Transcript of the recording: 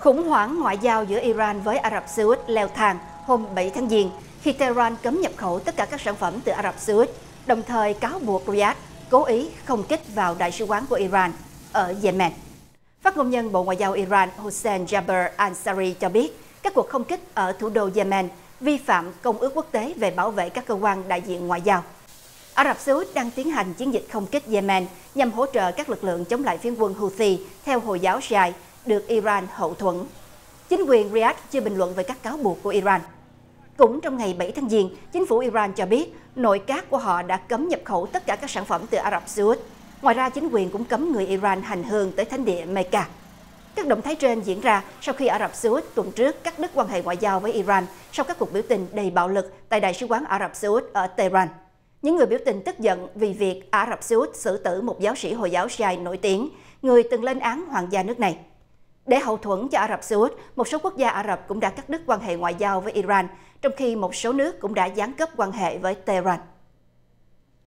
Khủng hoảng ngoại giao giữa Iran với Ả Rập Xê Út leo thang hôm 7 tháng Giêng khi Tehran cấm nhập khẩu tất cả các sản phẩm từ Ả Rập Xê Út, đồng thời cáo buộc Riyadh cố ý không kích vào đại sứ quán của Iran ở Yemen. Phát ngôn nhân Bộ Ngoại giao Iran Hossein Jaber Ansari cho biết các cuộc không kích ở thủ đô Yemen vi phạm Công ước quốc tế về bảo vệ các cơ quan đại diện ngoại giao. Ả Rập Xê Út đang tiến hành chiến dịch không kích Yemen nhằm hỗ trợ các lực lượng chống lại phiến quân Houthi theo Hồi giáo Shiite được Iran hậu thuẫn. Chính quyền Riyadh chưa bình luận về các cáo buộc của Iran. Cũng trong ngày 7 tháng Giêng, chính phủ Iran cho biết nội các của họ đã cấm nhập khẩu tất cả các sản phẩm từ Ả Rập Xê Út. Ngoài ra, chính quyền cũng cấm người Iran hành hương tới thánh địa Mecca. Các động thái trên diễn ra sau khi Ả Rập Xê Út tuần trước cắt đứt quan hệ ngoại giao với Iran sau các cuộc biểu tình đầy bạo lực tại đại sứ quán Ả Rập Xê Út ở Tehran. Những người biểu tình tức giận vì việc Ả Rập Xê Út xử tử một giáo sĩ Hồi giáo Shiite nổi tiếng, người từng lên án hoàng gia nước này. Để hậu thuẫn cho Ả Rập Xê Út, một số quốc gia Ả Rập cũng đã cắt đứt quan hệ ngoại giao với Iran, trong khi một số nước cũng đã gián cấp quan hệ với Tehran.